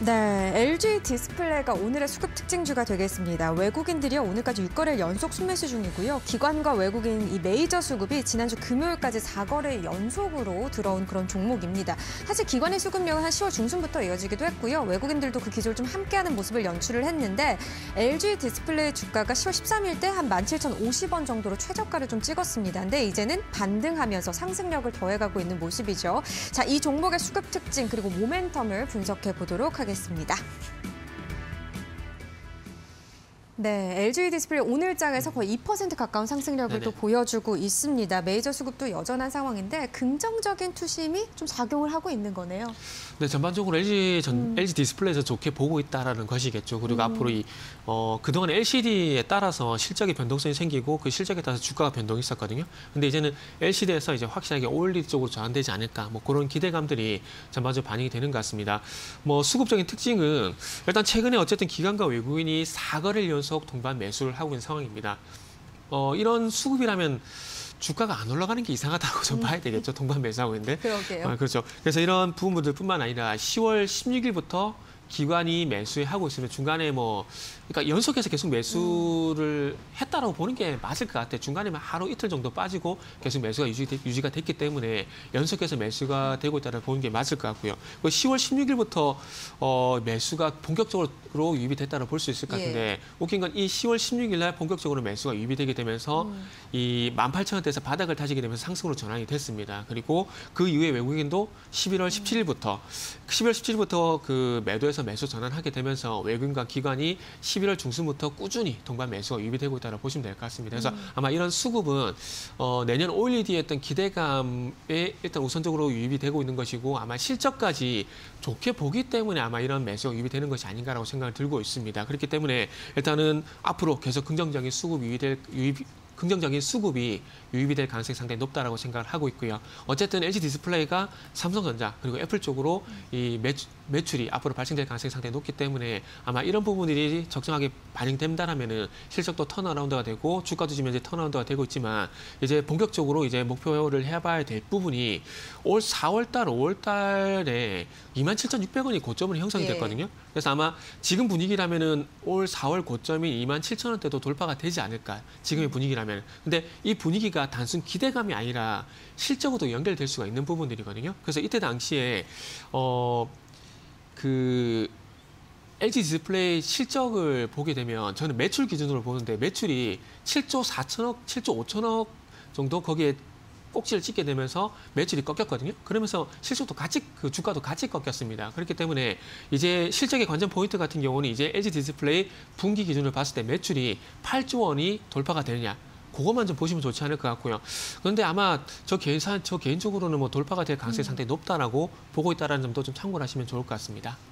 네, LG 디스플레이가 오늘의 수급 특징주가 되겠습니다. 외국인들이 오늘까지 6거래일 연속 순매수 중이고요. 기관과 외국인 이 메이저 수급이 지난주 금요일까지 4거래일 연속으로 들어온 그런 종목입니다. 사실 기관의 수급량은 한 10월 중순부터 이어지기도 했고요. 외국인들도 그 기조를 좀 함께하는 모습을 연출을 했는데 LG 디스플레이 주가가 10월 13일 때 한 17,050원 정도로 최저가를 좀 찍었습니다. 근데 이제는 반등하면서 상승력을 더해가고 있는 모습이죠. 자, 이 종목의 수급 특징 그리고 모멘텀을 분석해 보도록 하겠습니다. 네, LG 디스플레이 오늘장에서 거의 2% 가까운 상승력을 또 보여주고 있습니다. 메이저 수급도 여전한 상황인데 긍정적인 투심이 좀 작용을 하고 있는 거네요. 네, 전반적으로 LG 디스플레이에서 좋게 보고 있다라는 것이겠죠. 그리고 앞으로 그동안 LCD에 따라서 실적의 변동성이 생기고 그 실적에 따라서 주가가 변동이 있었거든요. 근데 이제는 LCD에서 이제 확실하게 OLED 쪽으로 전환되지 않을까, 뭐 그런 기대감들이 전반적으로 반영이 되는 것 같습니다. 뭐 수급적인 특징은 일단 최근에 어쨌든 기관과 외국인이 4거래일 연속 동반 매수를 하고 있는 상황입니다. 이런 수급이라면 주가가 안 올라가는 게 이상하다고 좀 봐야 되겠죠. 동반 매수하고 있는데. 그러게요. 그렇죠. 그래서 이런 부분들뿐만 아니라 10월 16일부터 기관이 매수하고 있으면 중간에 그러니까 연속해서 계속 매수를 했다라고 보는 게 맞을 것 같아요. 중간에 하루 이틀 정도 빠지고 계속 매수가 유지가 됐기 때문에 연속해서 매수가 되고 있다라고 보는 게 맞을 것 같고요. 10월 16일부터 매수가 본격적으로 유입이 됐다고 볼 수 있을 것 같은데 웃긴 건 이 10월 16일 날 본격적으로 매수가 유입이 되게 되면서 이 18,000원대에서 바닥을 다지게 되면서 상승으로 전환이 됐습니다. 그리고 그 이후에 외국인도 11월 17일부터 그 매도에서 매수 전환하게 되면서 외국인과 기관이 11월 중순부터 꾸준히 동반 매수가 유입이 되고 있다고 보시면 될 것 같습니다. 그래서 아마 이런 수급은 내년 OLED에 했던 기대감에 일단 우선적으로 유입이 되고 있는 것이고 아마 실적까지 좋게 보기 때문에 아마 이런 매수가 유입이 되는 것이 아닌가라고 생각을 들고 있습니다. 그렇기 때문에 일단은 앞으로 계속 긍정적인 수급이 유입이 될 가능성이 상당히 높다라고 생각을 하고 있고요. 어쨌든 LG 디스플레이가 삼성전자 그리고 애플 쪽으로 이 매출이 앞으로 발생될 가능성이 상당히 높기 때문에 아마 이런 부분들이 적정하게 반영된다라면은 실적도 턴어라운드가 되고 주가도 지금 현재 턴어라운드가 되고 있지만 이제 본격적으로 이제 목표를 해봐야 될 부분이 올 4월달, 5월달에 27,600원이 고점으로 형성이 됐거든요. 그래서 아마 지금 분위기라면은 올 4월 고점인 27,000원대도 돌파가 되지 않을까. 지금의 분위기라면. 근데 이 분위기가 단순 기대감이 아니라 실적으로도 연결될 수가 있는 부분들이거든요. 그래서 이때 당시에 LG 디스플레이 실적을 보게 되면 저는 매출 기준으로 보는데 매출이 7조 4천억, 7조 5천억 정도 거기에 꼭지를 찍게 되면서 매출이 꺾였거든요. 그러면서 실적도 같이 주가도 같이 꺾였습니다. 그렇기 때문에 이제 실적의 관전 포인트 같은 경우는 이제 LG 디스플레이 분기 기준으로 봤을 때 매출이 8조 원이 돌파가 되느냐. 그것만 좀 보시면 좋지 않을 것 같고요. 그런데 아마 저 개인적으로는 돌파가 될 가능성이 상당히 높다라고 보고 있다는 점도 좀 참고를 하시면 좋을 것 같습니다.